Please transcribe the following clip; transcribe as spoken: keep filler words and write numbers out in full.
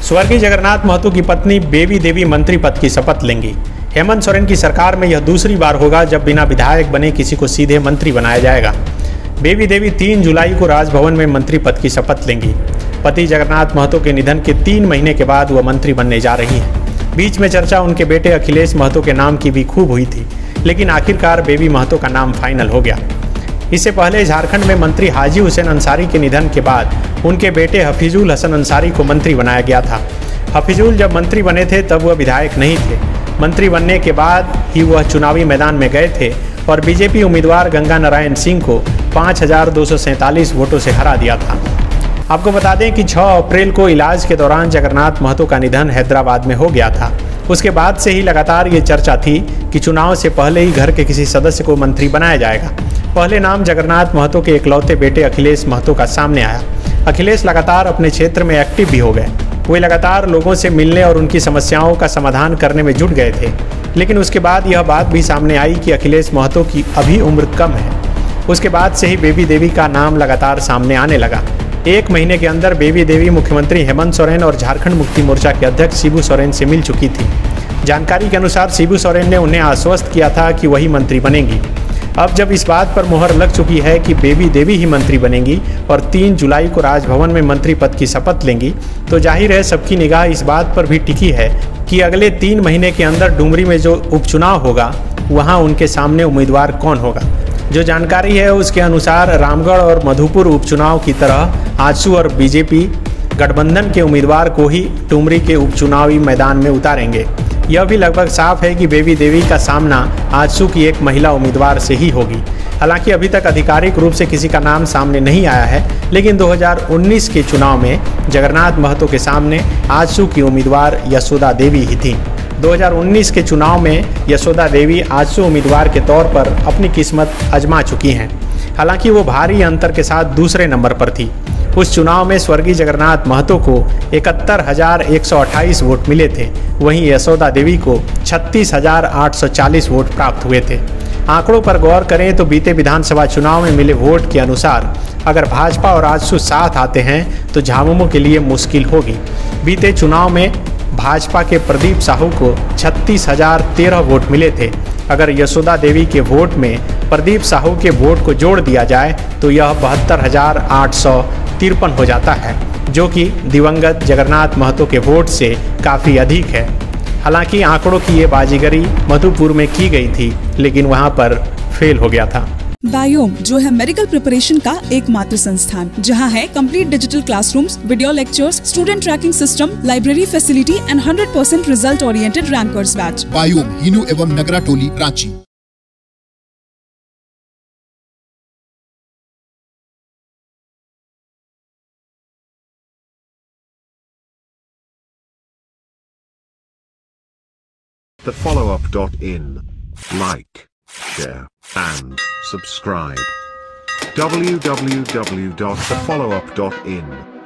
स्वर्गीय जगन्नाथ महतो की पत्नी बेबी देवी मंत्री पद की शपथ लेंगी। हेमंत सोरेन की सरकार में यह दूसरी बार होगा जब बिना विधायक बने किसी को सीधे मंत्री बनाया जाएगा। बेबी देवी तीन जुलाई को राजभवन में मंत्री पद की शपथ लेंगी। पति जगन्नाथ महतो के निधन के तीन महीने के बाद वह मंत्री बनने जा रही हैं। बीच में चर्चा उनके बेटे अखिलेश महतो के नाम की भी खूब हुई थी, लेकिन आखिरकार बेबी महतो का नाम फाइनल हो गया। इससे पहले झारखंड में मंत्री हाजी हुसैन अंसारी के निधन के बाद उनके बेटे हफीजुल हसन अंसारी को मंत्री बनाया गया था। हफीजुल जब मंत्री बने थे तब वह विधायक नहीं थे। मंत्री बनने के बाद ही वह चुनावी मैदान में गए थे और बीजेपी उम्मीदवार गंगा नारायण सिंह को पाँच हजार दो सौ सैंतालीस वोटों से हरा दिया था। आपको बता दें कि छह अप्रैल को इलाज के दौरान जगन्नाथ महतो का निधन हैदराबाद में हो गया था। उसके बाद से ही लगातार ये चर्चा थी कि चुनाव से पहले ही घर के किसी सदस्य को मंत्री बनाया जाएगा। पहले नाम जगन्नाथ महतो के इकलौते बेटे अखिलेश महतो का सामने आया। अखिलेश लगातार अपने क्षेत्र में एक्टिव भी हो गए। वे लगातार लोगों से मिलने और उनकी समस्याओं का समाधान करने में जुट गए थे। लेकिन उसके बाद यह बात भी सामने आई कि अखिलेश महतो की अभी उम्र कम है। उसके बाद से ही बेबी देवी का नाम लगातार सामने आने लगा। एक महीने के अंदर बेबी देवी मुख्यमंत्री हेमंत सोरेन और झारखंड मुक्ति मोर्चा के अध्यक्ष शिबू सोरेन से मिल चुकी थी। जानकारी के अनुसार शिबू सोरेन ने उन्हें आश्वस्त किया था कि वही मंत्री बनेंगी। अब जब इस बात पर मोहर लग चुकी है कि बेबी देवी ही मंत्री बनेंगी और तीन जुलाई को राजभवन में मंत्री पद की शपथ लेंगी, तो जाहिर है सबकी निगाह इस बात पर भी टिकी है कि अगले तीन महीने के अंदर डुमरी में जो उपचुनाव होगा वहां उनके सामने उम्मीदवार कौन होगा। जो जानकारी है उसके अनुसार रामगढ़ और मधुपुर उपचुनाव की तरह आजसू और बीजेपी गठबंधन के उम्मीदवार को ही डुमरी के उपचुनावी मैदान में उतारेंगे। यह भी लगभग साफ है कि बेबी देवी का सामना आजसू की एक महिला उम्मीदवार से ही होगी। हालांकि अभी तक आधिकारिक रूप से किसी का नाम सामने नहीं आया है, लेकिन दो हज़ार उन्नीस के चुनाव में जगन्नाथ महतो के सामने आजसू की उम्मीदवार यशोदा देवी ही थी। दो हज़ार उन्नीस के चुनाव में यशोदा देवी आजसू उम्मीदवार के तौर पर अपनी किस्मत आजमा चुकी हैं। हालांकि वो भारी अंतर के साथ दूसरे नंबर पर थी। उस चुनाव में स्वर्गीय जगन्नाथ महतो को इकहत्तर हजार एक सौ अट्ठाईस वोट मिले थे, वहीं यशोदा देवी को छत्तीस हजार आठ सौ चालीस वोट प्राप्त हुए थे। आंकड़ों पर गौर करें तो बीते विधानसभा चुनाव में मिले वोट के अनुसार अगर भाजपा और आजसू साथ आते हैं तो झामुमो के लिए मुश्किल होगी। बीते चुनाव में भाजपा के प्रदीप साहू को छत्तीस हजार तेरह वोट मिले थे। अगर यशोदा देवी के वोट में प्रदीप साहू के वोट को जोड़ दिया जाए तो यह बहत्तर हजार आठ सौ तिरपन हो जाता है, जो कि दिवंगत जगन्नाथ महतो के वोट से काफ़ी अधिक है। हालांकि आंकड़ों की ये बाजीगरी मधुपुर में की गई थी, लेकिन वहां पर फेल हो गया था। बायोम जो है मेडिकल प्रिपरेशन का एकमात्र संस्थान, जहां है complete digital classrooms, video lectures, student tracking system, library facility and hundred percent result oriented rankers batch. बायोम हिनू एवं नगरा टोली, Ranchi. The follow up dot in. Like, share, and subscribe. w w w dot the follow up dot in